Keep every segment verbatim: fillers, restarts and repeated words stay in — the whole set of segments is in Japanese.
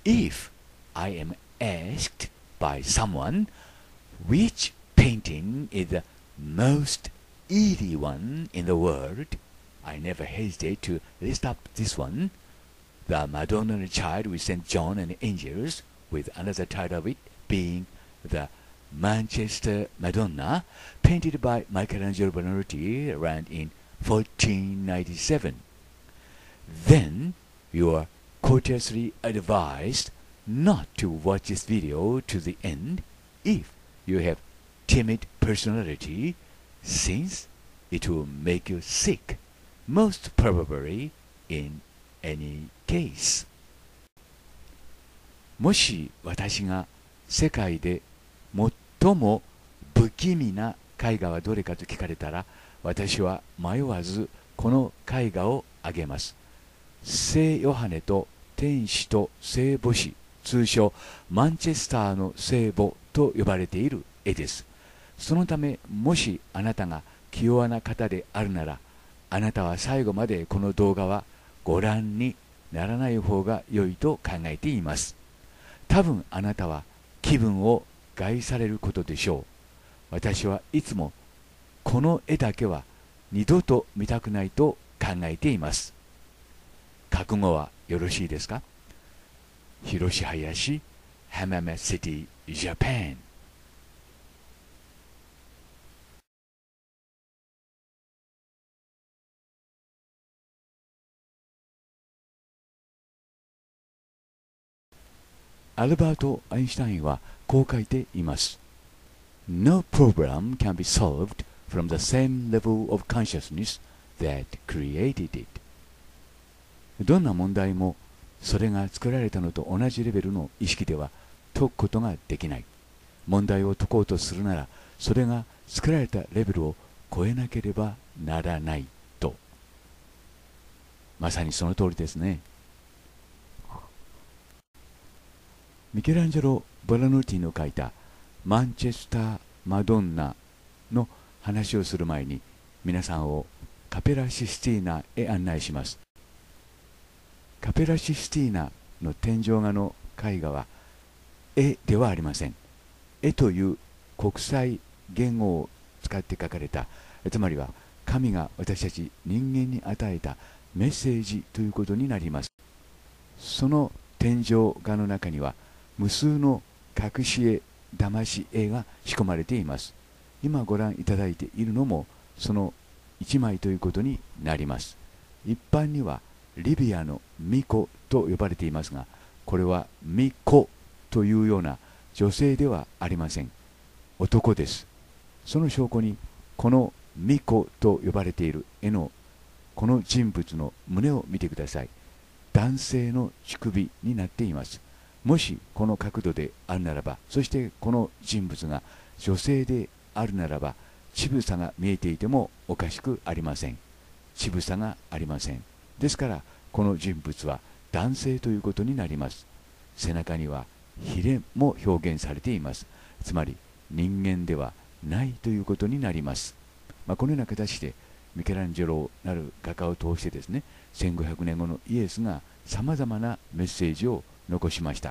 If I am asked by someone which painting is the most easy one in the world, I never hesitate to list up this one, the Madonna and the Child with Saint John and Angels, with another title of it being the Manchester Madonna, painted by Michelangelo Buonarroti around in fourteen ninety-seven. Then you are courteously advised not to watch this video to the end if you have timid personality, since it will make you sick, most probably in any case. もし私が世界で最も不気味な絵画はどれかと聞かれたら、私は迷わずこの絵画を挙げます。聖ヨハネと天使と聖母子、通称マンチェスターの聖母と呼ばれている絵です。そのため、もしあなたが気弱な方であるなら、あなたは最後までこの動画はご覧にならない方が良いと考えています。多分あなたは気分を害されることでしょう。私はいつもこの絵だけは二度と見たくないと考えています。覚悟はよろしいですか？広し林、浜松シティ、ジャパン。アルバート・アインシュタインはこう書いています。No problem can be solved from the same level of consciousness that created it. どんな問題もそれが作られたのと同じレベルの意識では解くことができない。問題を解こうとするなら、それが作られたレベルを超えなければならないと。まさにその通りですね。ミケランジェロ・ボラノティの書いたマンチェスター・マドンナの話をする前に、皆さんをカペラ・システィーナへ案内します。カペラ・システィーナの天井画の絵画は絵ではありません。絵という国際言語を使って書かれた、つまりは神が私たち人間に与えたメッセージということになります。その天井画の中には無数の隠し絵、騙し絵が仕込まれています。今ご覧いただいているのもその一枚ということになります。一般にはリビアの巫女と呼ばれていますが、これは巫女というような女性ではありません。男です。その証拠に、この巫女と呼ばれている絵のこの人物の胸を見てください。男性の乳首になっています。もしこの角度であるならば、そしてこの人物が女性であるならば、乳房が見えていてもおかしくありません。乳房がありません。ですからこの人物は男性ということになります。背中にはヒレも表現されています。つまり人間ではないということになります。まあ、このような形でミケランジェロなる画家を通してですね、せんごひゃくねんごのイエスがさまざまなメッセージを残しました。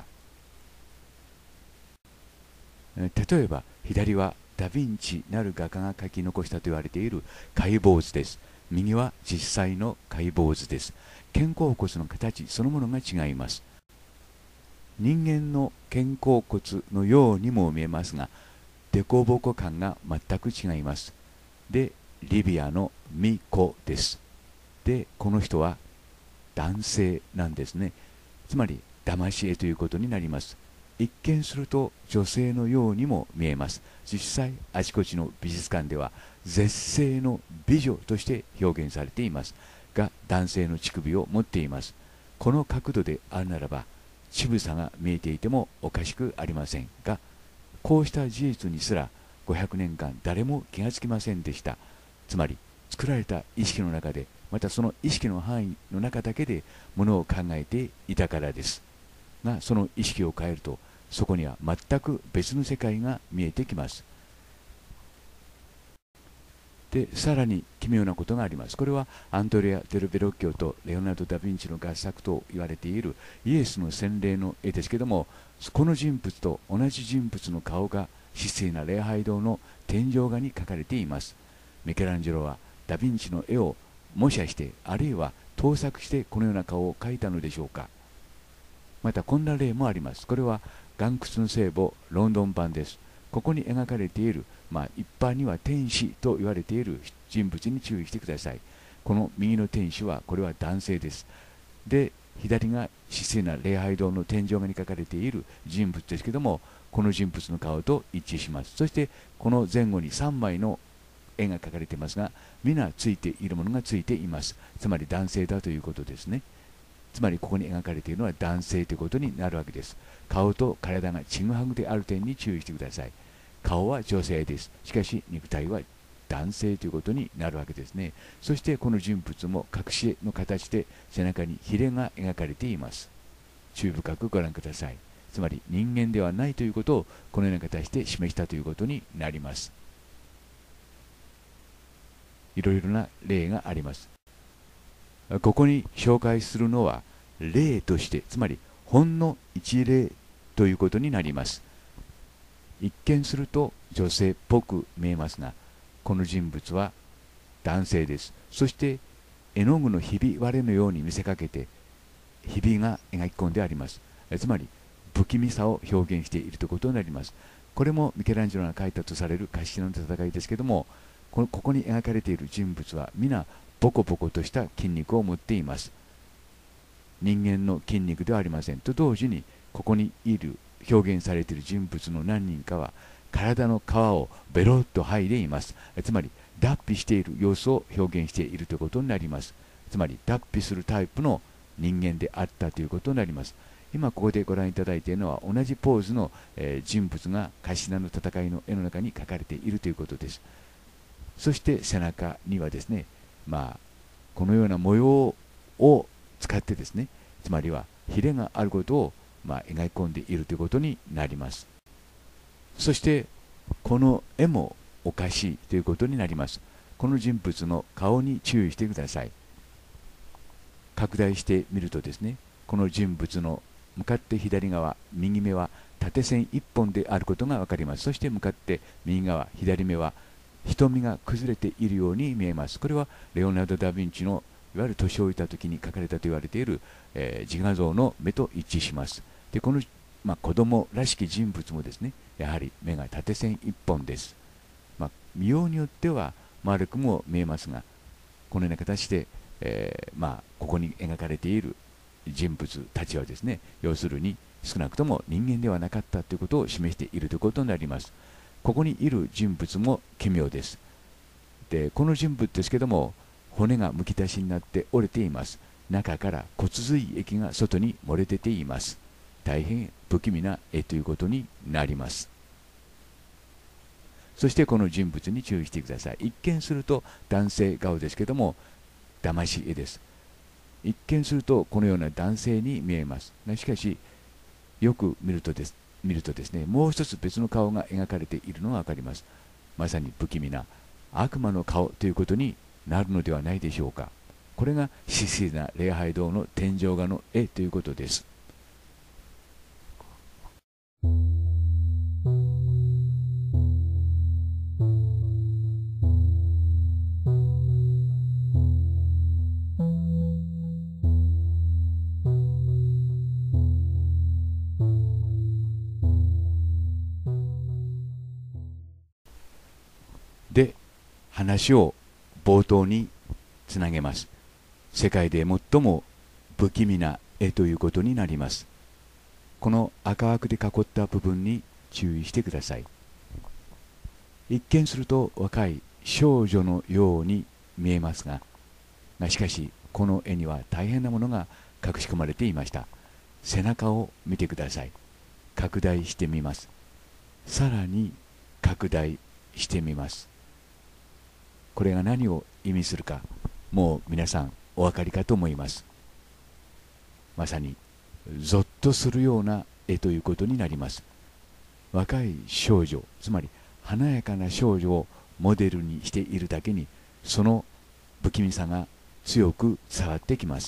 例えば左はダ・ヴィンチなる画家が書き残したと言われている解剖図です。右は実際の解剖図です。肩甲骨の形そのものが違います。人間の肩甲骨のようにも見えますが、凸凹感が全く違います。で、リビアの巫女です。で、この人は男性なんですね。つまり騙し絵ということになります。一見すると女性のようにも見えます。実際あちこちの美術館では絶世の美女として表現されていますが、男性の乳首を持っています。この角度であるならば乳房が見えていてもおかしくありませんが、こうした事実にすらごひゃくねんかん誰も気がつきませんでした。つまり作られた意識の中で、またその意識の範囲の中だけでものを考えていたからですが、その意識を変えるとそこには全く別の世界が見えてきます。 でさらに奇妙なことがあります。これはアントレア・デル・ベロッキオとレオナルド・ダ・ヴィンチの合作と言われているイエスの洗礼の絵ですけども、この人物と同じ人物の顔が神聖な礼拝堂の天井画に描かれています。ミケランジェロはダ・ヴィンチの絵を模写して、あるいは盗作してこのような顔を描いたのでしょうか。またこんな例もあります。これは岩窟の聖母ロンドン版です。ここに描かれている、まあ、一般には天使と言われている人物に注意してください。この右の天使はこれは男性です。で左が神聖な礼拝堂の天井画に描かれている人物ですけども、この人物の顔と一致します。そしてこの前後にさんまいの絵が描かれていますが、皆ついているものがついています。つまり男性だということですね。つまりここに描かれているのは男性ということになるわけです。顔と体がちぐはぐである点に注意してください。顔は女性です。しかし肉体は男性ということになるわけですね。そしてこの人物も隠し絵の形で背中にヒレが描かれています。注意深くご覧ください。つまり人間ではないということをこのような形で示したということになります。いろいろな例があります。ここに紹介するのは例として、つまりほんの一例ということになります。一見すると女性っぽく見えますが、この人物は男性です。そして絵の具のひび割れのように見せかけてひびが描き込んであります。つまり不気味さを表現しているということになります。これもミケランジェロが描いたとされるカシラの戦いですけども、このここに描かれている人物は皆ボコボコとした筋肉を持っています。人間の筋肉ではありません。と同時にここにいる表現されている人物の何人かは体の皮をベロッと剥いでいます。つまり脱皮している様子を表現しているということになります。つまり脱皮するタイプの人間であったということになります。今ここでご覧いただいているのは同じポーズの、えー、人物がカシナの戦いの絵の中に描かれているということです。そして背中にはですね、まあこのような模様を使ってですね、つまりはヒレがあることをまあ描き込んでいるということになります。そしてこの絵もおかしいということになります。この人物の顔に注意してください。拡大してみるとですね、この人物の向かって左側、右目は縦線いっぽんであることが分かります。そして向かって右側、左目は瞳が崩れているように見えます。これはレオナルド・ダ・ヴィンチのいわゆる年老いた時に描かれたと言われている、えー、自画像の目と一致します。でこの、まあ、子供らしき人物もですね、やはり目が縦線いっぽんです。まあ、見ようによっては丸くも見えますが、このような形で、えーまあ、ここに描かれている人物たちはですね、要するに少なくとも人間ではなかったということを示しているということになります。ここにいる人物も奇妙です。でこの人物ですけども、骨がむき出しになって折れています。中から骨髄液が外に漏れ出ています。大変不気味な絵ということになります。そしてこの人物に注意してください。一見すると男性顔ですけども、騙し絵です。一見するとこのような男性に見えます。しかしよく見るとです見るとですね、もう一つ別の顔が描かれているのが分かります。まさに不気味な悪魔の顔ということになるのではないでしょうか。これが神聖な礼拝堂の天井画の絵ということです。で、話を冒頭につなげます。世界で最も不気味な絵ということになります。この赤枠で囲った部分に注意してください。一見すると若い少女のように見えますが、しかしこの絵には大変なものが隠し込まれていました。背中を見てください。拡大してみます。さらに拡大してみます。これが何を意味するか、もう皆さんお分かりかと思います。まさにゾッとするような絵ということになります。若い少女、つまり華やかな少女をモデルにしているだけに、その不気味さが強く伝わってきます。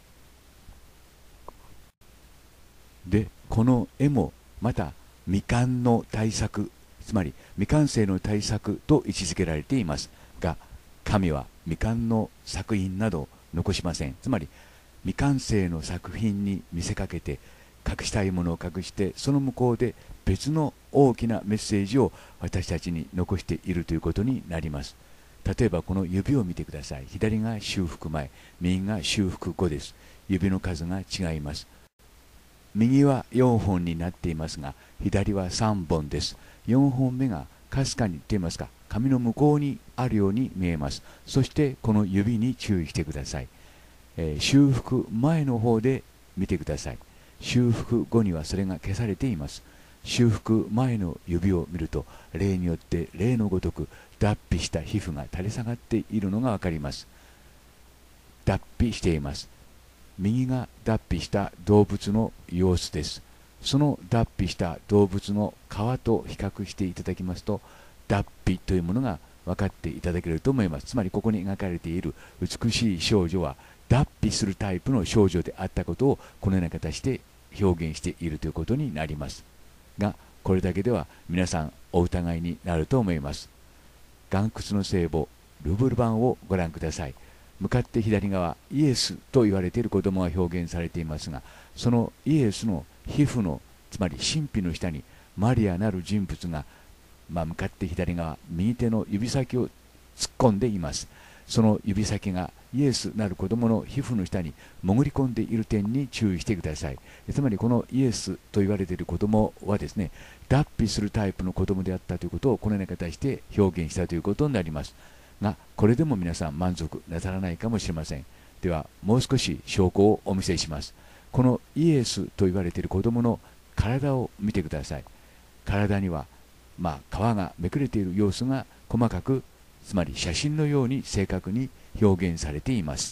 で、この絵もまた未完の大作、つまり未完成の大作と位置づけられていますが、神は未完の作品など残しません。つまり未完成の作品に見せかけて、隠したいものを隠して、その向こうで別の大きなメッセージを私たちに残しているということになります。例えばこの指を見てください。左が修復前、右が修復後です。指の数が違います。右はよんほんになっていますが、左はさんぼんです。よんほんめがかすかにといいますか、紙の向こうにあるように見えます。そしてこの指に注意してください。えー、修復前の方で見てください。修復後にはそれが消されています。修復前の指を見ると、例によって例のごとく脱皮した皮膚が垂れ下がっているのがわかります。脱皮しています。右が脱皮した動物の様子です。その脱皮した動物の皮と比較していただきますと、脱皮というものが分かっていただけると思います。つまりここに描かれている美しい少女は脱皮するタイプの少女であったことをこのような形で表現しているということになりますが、これだけでは皆さんお疑いになると思います。岩窟の聖母ルブル版をご覧ください。向かって左側、イエスと言われている子供が表現されていますが、そのイエスの皮膚の、つまり神秘の下にマリアなる人物が、まあ、向かって左側、右手の指先を突っ込んでいます。その指先がイエスなる子供の皮膚の下に潜り込んでいる点に注意してください。つまりこのイエスと言われている子供はですね、脱皮するタイプの子供であったということをこのような形で表現したということになりますが、これでも皆さん満足なさらないかもしれません。ではもう少し証拠をお見せします。このイエスと言われている子供の体を見てください。体には、まあ、皮がめくれている様子が細かく、つまり写真のように正確に表現されています。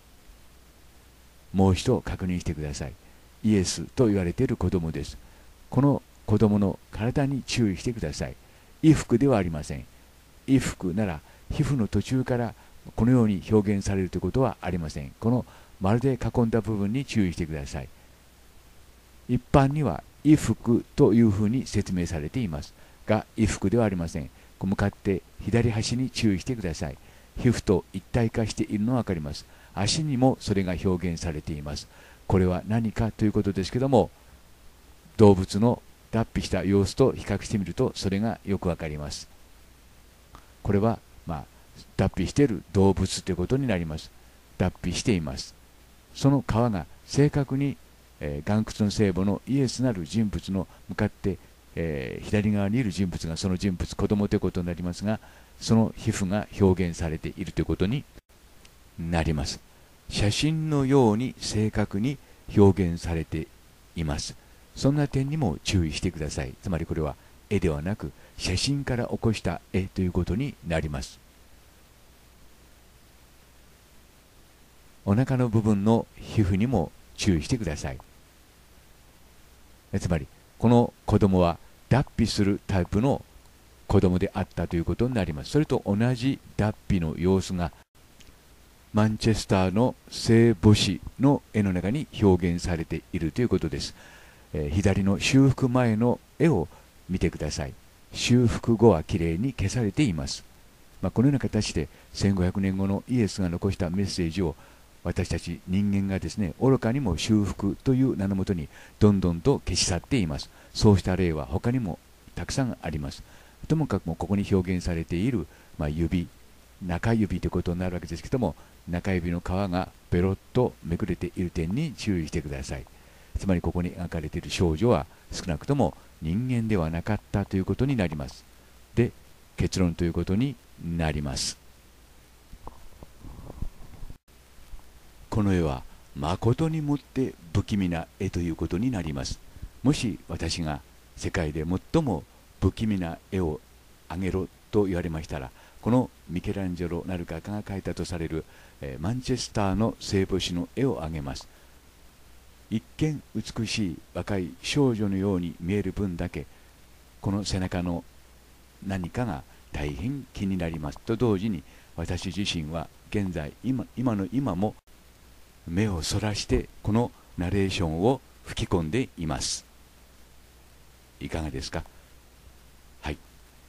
もう一度確認してください。イエスと言われている子供です。この子供の体に注意してください。衣服ではありません。衣服なら皮膚の途中からこのように表現されるということはありません。この丸で囲んだ部分に注意してください。一般には衣服というふうに説明されていますが、衣服ではありません。向かって左端に注意してください。皮膚と一体化しているのが分かります。足にもそれが表現されています。これは何かということですけども、動物の脱皮した様子と比較してみるとそれがよく分かります。これは、まあ、脱皮している動物ということになります。脱皮しています。その皮が正確に、えー、岩窟の聖母のイエスなる人物の向かってえー、左側にいる人物がその人物、子供ということになりますが、その皮膚が表現されているということになります。写真のように正確に表現されています。そんな点にも注意してください。つまりこれは絵ではなく写真から起こした絵ということになります。お腹の部分の皮膚にも注意してください。つまりこの子供は脱皮するタイプの子供であったということになります。それと同じ脱皮の様子がマンチェスターの聖母子の絵の中に表現されているということです。えー、左の修復前の絵を見てください。修復後はきれいに消されています。まあ、このような形でせんごひゃくねんごのイエスが残したメッセージを私たち人間がですね、愚かにも修復という名のもとにどんどんと消し去っています。そうした例は他にもたくさんあります。ともかくもここに表現されている、まあ、指、中指ということになるわけですけども、中指の皮がペロッとめくれている点に注意してください。つまりここに描かれている少女は少なくとも人間ではなかったということになります。で、結論ということになります。この絵は誠にもって不気味な絵ということになります。もし私が世界で最も不気味な絵をあげろと言われましたら、このミケランジェロなる画家が描いたとされる、えー、マンチェスターの聖母子の絵をあげます。一見美しい若い少女のように見える分だけ、この背中の何かが大変気になりますと同時に、私自身は現在 今, 今の今も目をそらしてこのナレーションを吹き込んでいます。いかがですか？はい。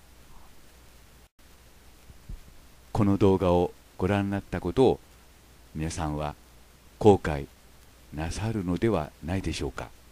この動画をご覧になったことを皆さんは後悔なさるのではないでしょうか。